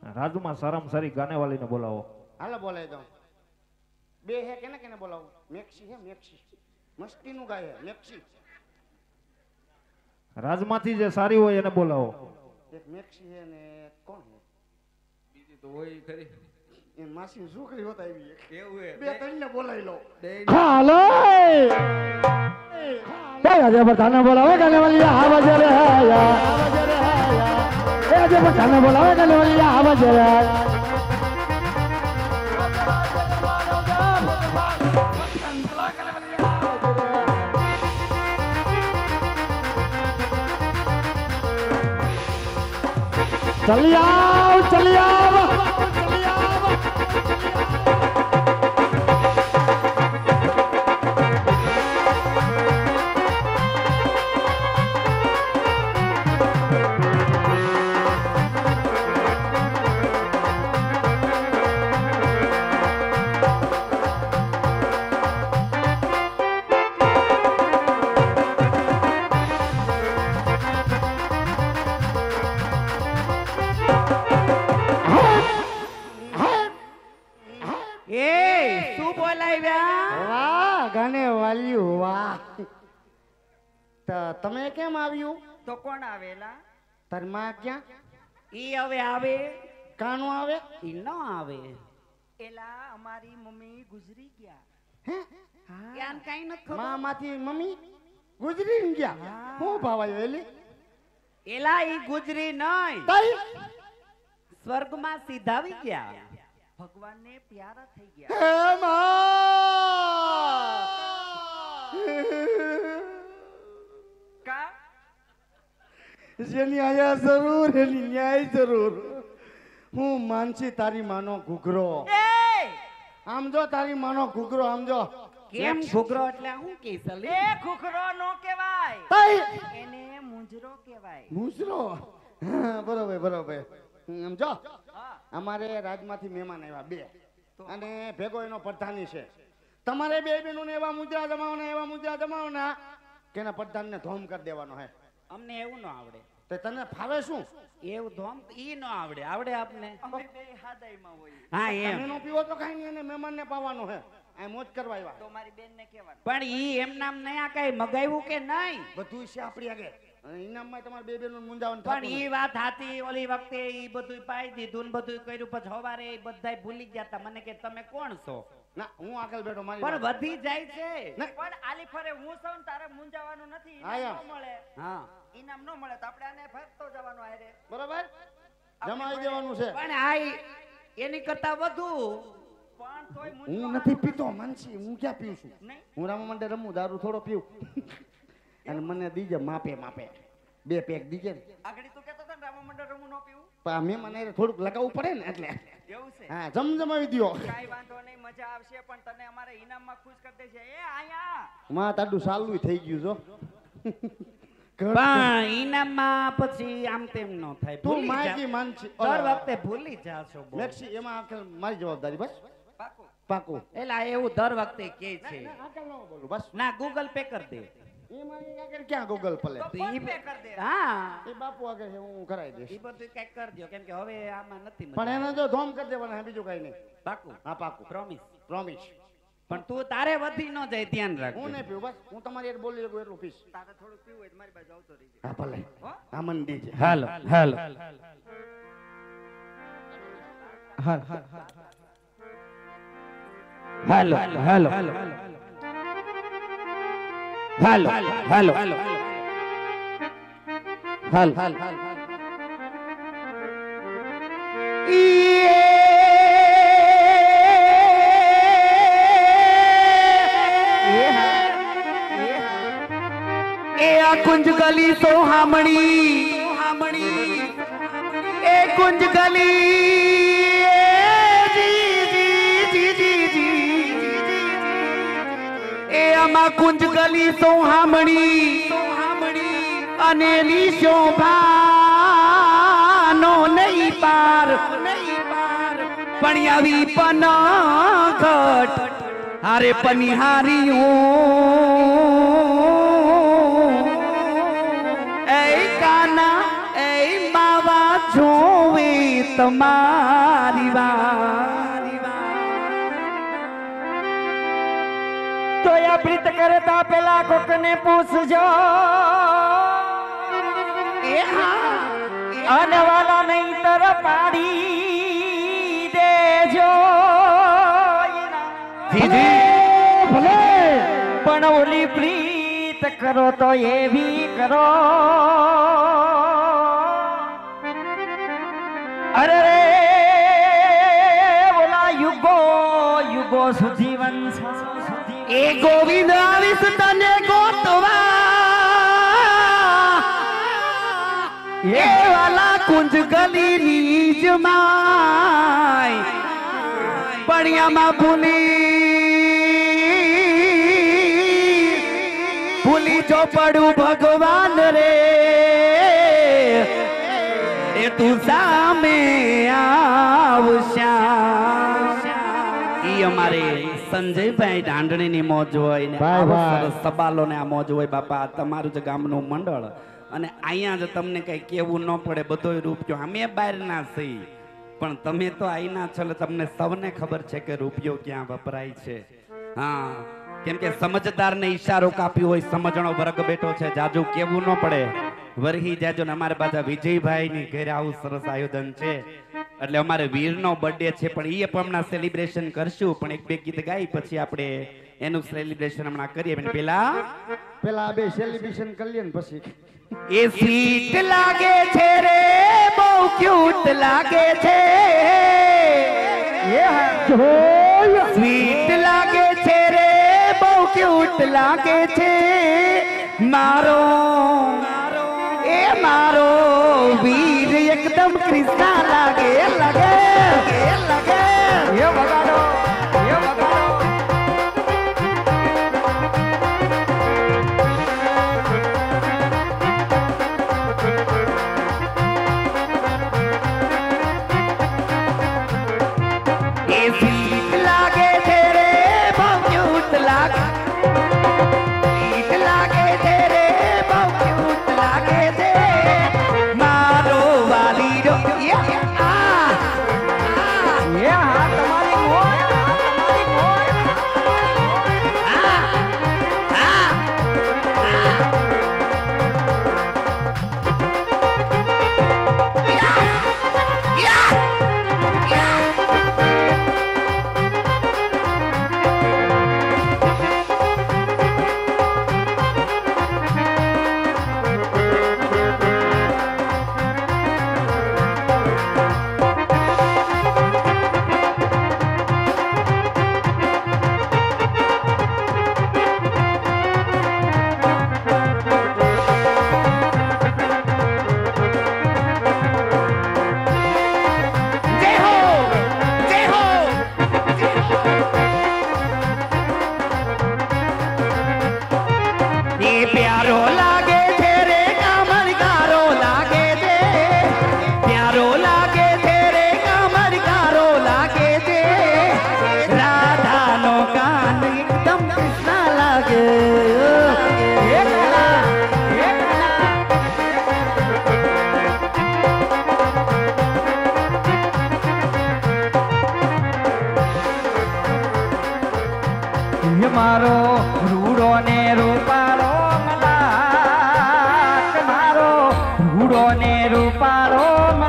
રાજુમાં સારામાં સારી ગાનેવાલીને બોલાવો. હાલો બોલાય દો. બે હે કેને કેને બોલાવો? મેક્સી હે મેક્સી. મસ્તીનું ગાય હે મેક્સી. રાજમાંથી જે સારી હોય એને બોલાવો. એક મેક્સી હે ને કોણ હે? બીજી તો હોય ખરી. એ માસી છોકરી હોતા આવી એક. એવું હે. બે ત્રણને બોલાવી લો. હાલો આજે બધાને બોલાવે ગાનેવાલી આવાજ રે આવાજ રે આજે બધાને બોલાવે ગાનેવાલી આવાજ રે चली आओ चली आओ चली आओ તમે કેમ આવ્યું? તો કોણ આવેલા? તાર માં ક્યાં? ઈ હવે આવે? કાનો આવે? ઈ ન આવે. એલા અમારી મમ્મી ગુજરી ગયા. હે? યાન કાઈ ન ખબર. માં માંથી મમ્મી ગુજરી ગયા. હું ભાવાયો એલી? એલા ઈ ગુજરી નહીં. તઈ સ્વર્ગમાં સીધાવી ગયા. ભગવાનને પ્યારા થઈ ગયા. હે માં કા જેની આયા જરૂર એની ન્યાય જરૂર. હું માનસી તારી માનો ઘૂઘરો. એ આમ જો તારી માનો ઘૂઘરો આમ જો. કેમ ઘૂઘરો એટલે હું કેસલી? એ ઘૂઘરો નો કહેવાય. તઈ એને મુંજરો કહેવાય. મુસરો. બરોબર બરોબર. આમ જો હા. અમારે રાજમાંથી મહેમાન આવ્યા બે અને ભેગો એનો પ્રધાની છે. તમારે બે બહેનોને એવા મુદ્રા જમાવવાના કે એના પ્રધાનને ધોમ કરી દેવાનો હે. અમને એવું ન આવડે. તે તને ફાવે શું? એવું ધોમ ઈ ન આવડે. આવડે આપને? અમે બે હાદાઈમાં હોય. હા તમે એમ. નો પીવો તો કઈ નહીં, એને મહેમાનને પાવાનો હે. આ મોજ કરવા આવ્યા. તો મારી બેનને કહેવાનું. પણ ઈ એમ નામ નયા કઈ મગાવ્યું કે નહીં? બધું છે આપણી આગળ. અને ઇનામમાં તમારે બે બહેનોને મૂંઝાવાનું પણ થતું ઈ વાત હાથી. ઓલી વખતે ઈ બધું પાઈ દીધું ને બધું કર્યું પછી હવારે ઈ બધાય ભૂલી ગયા તા. મને કે તમે કોણ છો? ના હું આગળ બેઠો મારી પણ વાત. વધી જાય છે. ના. પણ આલી ફરે હું સૌ ને તારે મૂંઝાવાનું નથી. હા, ઇનામ યા. ન મળે. હા ઇનામ ન મળે તો આપણે આને ફરતો જવાનો હારે. બરોબર જમાવી દેવાનું છે. પણ આ એની કરતા વધુ. પણ તોય હું મૂંઝવાનું નથી પીતો માનસી. હું ક્યાં પીઉં છું? નહીં. હું રામા માટે રમું, દારૂ થોડો પીવું. અને મને દીજે માપે માપે બે પેક દીજે ને. આગળ તું કહેતો હતો ને રામા મંડળ રમું ન પીવું. પણ આ મહેમાન હારે થોડુંક લગાવવું પડે ને એટલે. એવું છે. હા જમજમાવી દ્યો. કાઈ વાંધો નહીં, મજા આવશે. પણ તને અમારે ઇનામમાં ખુશ કરી દેશે. એ આયા માં તાડું સાલું થઈ ગયું જો. પણ ઇનામમાં પછી આમ તેમ ન થાય. તું ભૂલી માયકી જાઓ. માનસી. દર વખતે ભૂલી જાશો. બહુ. મેક્સી એમાં આખર મારી જવાબદારી બસ. પાકું. પાકું. એલા એવું દર વખતે કે છે. આગળ ન બોલું બસ. ના ગૂગલ પે કરી દે. એમાં આગળ ક્યાં ગૂગલ પલે? તો ફોન ઈ પે કરી દે. હા એ બાપુ આગળ છે, હું કરાવી દઈશ. ઈ બધું કઈક કરજો કેમ કે હવે આમાં નથી પણ મજા. એને જો ધોમ કરી દેવાના હે, બીજું કઈ નહીં. પાકું હા પાકું. પ્રોમિસ. પ્રોમિસ. પણ તું તારે વધી ન જાય ધ્યાન રાખ. હું નહીં પીવું બસ. હું તમારી હારે બોલી શકું એટલું પીશ. તારે થોડું પીવું હોય તો મારી બાજુ આવતો રહીજે. હા ભલે. હો? હા મન દીજે. હાલો હાલો હાલ હાલો હાલો હાલો હાલો હાલો હાલ હાલ कुंज गली सोहामणी ए कुंज गली ए अमा कुंज गली सोहामणी अनेली शोभा नो नहीं पार पणियावी पनाघट हारे पनिहारियों તમારી વારી તો આ પ્રીત કરતા પેલા કોકને પૂછજો અને વાલા નહીં તર પાડી દેજો ભલે પણ ઓલી પ્રીત કરો તો એવી કરો અરે રે ઓલા યુગો યુગો સુધી વંશ એ ગોવિંદ આવીશ તને ગોતવા એ વાલા કુંજ ગલી નીજ માય પણિયામાં ભૂલી જો પડું ભગવાન રે એ તું સામે આવશા ઈ અમારે સંજયભાઈ ઢાંડણીની મોજ હોય ને ભાઈ, આવો ભાઈ. સરસ સબાલો ને આ મોજ હોય બાપા તમારું જ ગામનું મંડળ અને અહીંયા જ તમને કઈ કેવું ન પડે બધોય રૂપિયો અમે બહારના છીએ પણ તમે તો આઈના છો એટલે તમને સૌને ખબર છે કે રૂપિયો ક્યાં વપરાય છે હા કેમ કે સમજદારને ઈશારો કાપ્યો હોય સમજણો વર્ગ બેઠો છે જાજુ કેવું ન પડે વરહી જાજો ને અમારે પાછા વિજયભાઈ ની ઘરે આવું સરસ આયોજન છે એટલે અમારે વીરનો બર્થડે છે પણ એ પણ હમણાં સેલિબ્રેશન કરશું પણ એક બે ગીત ગાઈ પછી આપણે એનું સેલિબ્રેશન હમણાં કરીએ અને પેલા પેલા આ બે સેલિબ્રેશન કરી લે ને પછી એ સ્વીટ લાગે છે રે બહુ ક્યુટ લાગે છે સ્વીટ લાગે છે રે બહુ ક્યુટ લાગે છે મારો એ મારો વીર એકદમ કૃષ્ણા લાગે લાગે લાગે એ વગાડો એ વગાડો એ સ્વીટ લાગે છે રે બહુ ક્યુટ લાગે સ્વીટ લાગે છે રે બહુ ક્યુટ લાગે છે મારો વાલીડો આ એ હા તમારી મોય તમારી મોય જય હો જય હો એ પ્યારો લાગે છે રે કામરકારો લાગે છે પ્યારો લાગે છે રે કામરકારો લાગે છે રાધાનો કાન એકદમ કૃષ્ણ લાગે એ મારો રૂડો ને રૂપાળો મલાક મારો રૂડો ને રૂપાળો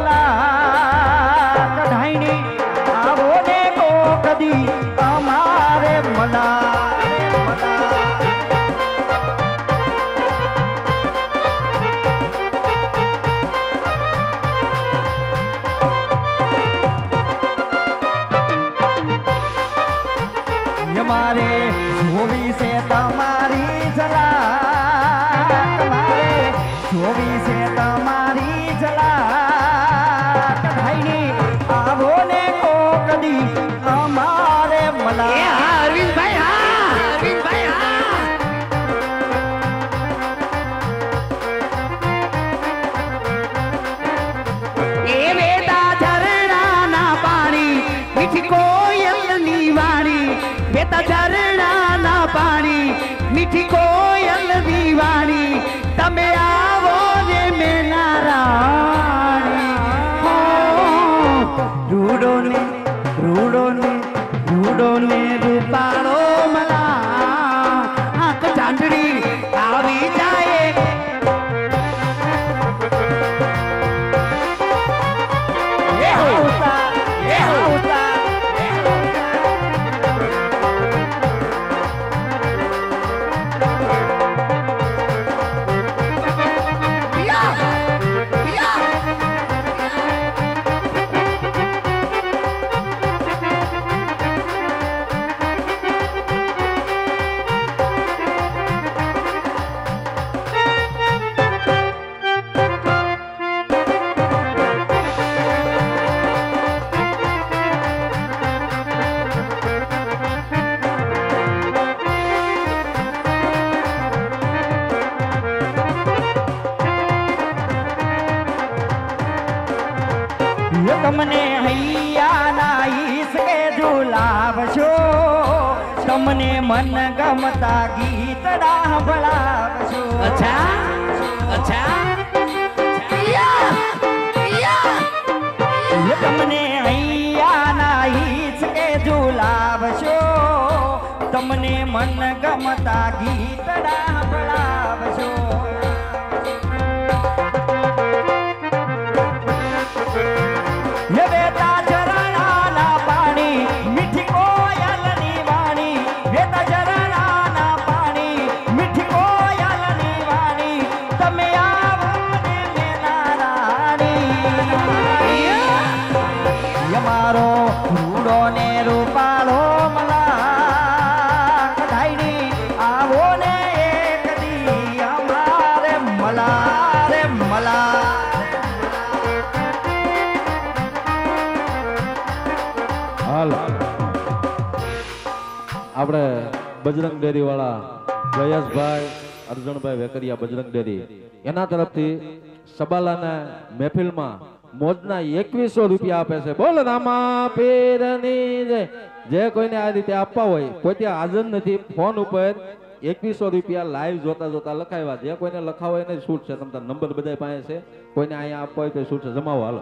મલાક ઢાઈની આવો ને કોકદી અમારે મલાક મારે જોવી છે તમારી ઝલક મારે જોવી છે તમારી ઝલક ભાઈની આવો ને કોકદી અમારે મલા અરવિંદભાઈ હા અરવિંદભાઈ હા એ વેતા ઝરણાના પાણી મીઠી કોયલની વાણી વેતા ઝરણાના પાણી મીઠી કોયલની વાણી તમે આવો ને મેના રાણી રૂડો ને રૂપાળો મલા આંખ ચાંદડી આવી જાય એ હોતા તમને હૈયાના ઈસકે ઝુલાવશો તમને મન ગમતા ગીતડા સંભળાવશો તમને હૈયાના ઈસકે ઝુલાવશો તમને મન ગમતા ગીતડા સંભળાવશો વેતા ઝરણાના પાણી મીઠી કોયલની વાણી વેતા ઝરણાના પાણી મીઠી કોયલની વાણી તમે આવો ને મેના રાણી અમારો રૂડો ને રૂપાળો મલા કઢાઈની આવો ને એક દી અમારે મલા રે મલા આપણે બજરંગ ડેરી વાળા જયેશભાઈ અર્જુનભાઈ વેકરિયા બજરંગ ડેરી એના તરફથી સબાલાના મહેફિલમાં મોજના 2100 રૂપિયા આપે છે. બોલ રામા પીરની જય. જે કોઈને આ રીતે આપવા હોય કોઈ ત્યાં હાજર નથી, ફોન ઉપર 2100 રૂપિયા લાઈવ જોતા લખાવ્યા. જે કોઈને લખાવો એને છૂટ છે. તમારા નંબર બધા પાસે છે, કોઈને અહીંયા આપવા હોય તો છૂટ છે. જમાવો હાલો.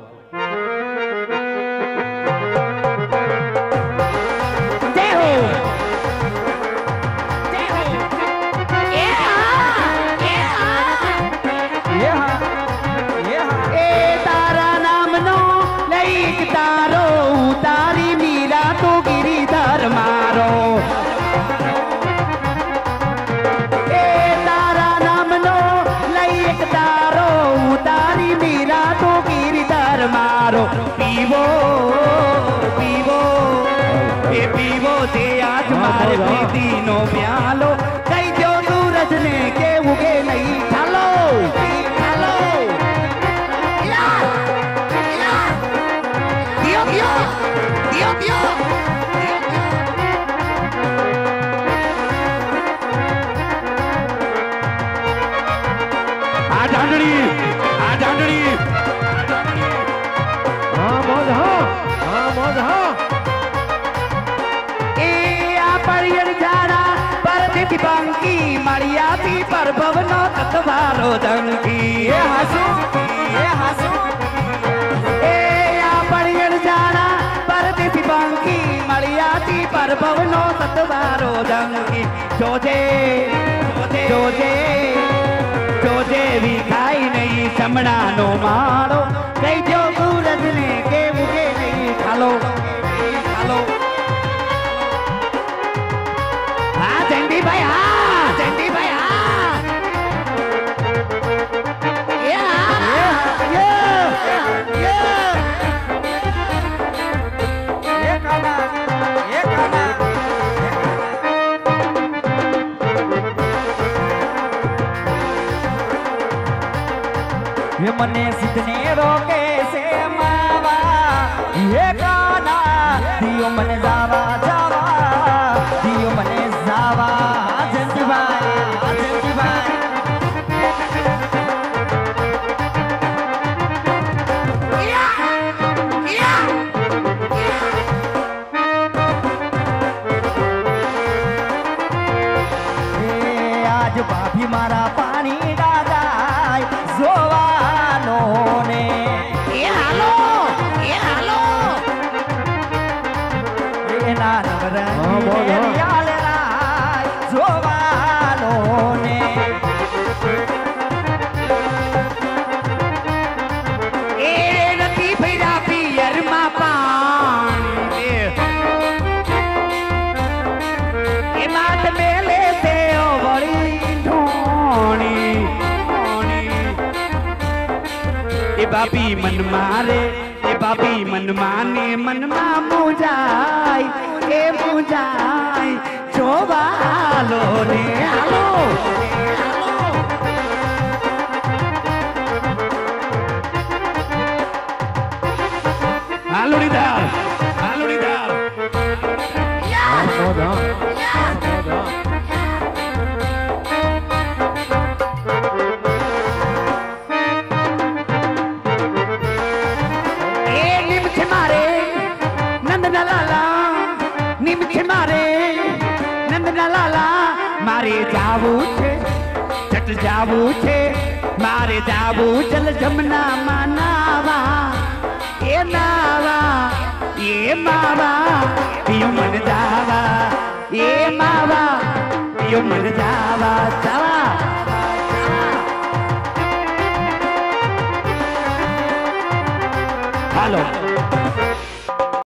પીવો પીવો એ પીવો તે આજ મારે પ્રીતિનો પ્યાલો કઈ દો સૂરજ ને કે ઉગે નહીં ચાલો ચાલો દિયો દિયો દિયો દિયો આ ઢાંડળી બંકી મળ્યાથી પર ભવનો તત્વારો જંકી એ હાસુ એ આ પડિયર જાણા પરદેશી બંકી મળ્યાથી પર ભવનો તત્વારો જંકી જોજે જોજે જોજે વિખાઈ નહીં ચમડાનો માળો કઈ જો સૂરજ ને કે ઉગે નહીં ખાલો ખાલો ભાઈ હા ચંડીભાઈ હા મને સિદ્ધને રોકે છે માવા હે કાના દિયો મને જાવા જાવા દિયો મને જાવા જંજીભાઈ આજ ભાભી મારા પાણી દાદા જોવાનો ને એના હા, બોલ, નવરંગી હા. રિયાલ રાય જોવાલો ને એ નથી ભૈરા પિયરમાં પાણી એ માત મેલે છે વળી ઢોણી એ બાપી મન મારે એ બાપી મન માને મનમાં મુજાય એ મુજાય જોવાલો ને હાલો હાલો રીદાર હાલો રીદાર મોજ, હા. મોજ, હા. એ નિમ છે મારે નંદના લાલા નિમ છે મારે નંદના લાલા મારે જાવું છે જટ જાવું છે મારે જાવું જલ જમના માનાવા એ નાવા એ માવા પિયો મન જાવા એ માવા પિયો મન જાવા જાવા હાલો